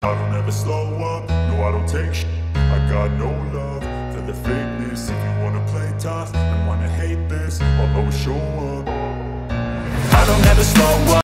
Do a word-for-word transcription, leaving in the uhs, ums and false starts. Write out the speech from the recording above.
I don't ever slow up, no I don't take sh**. I got no love for the fakeness. If you wanna play tough and wanna hate this, I'll always show up. I don't ever slow up.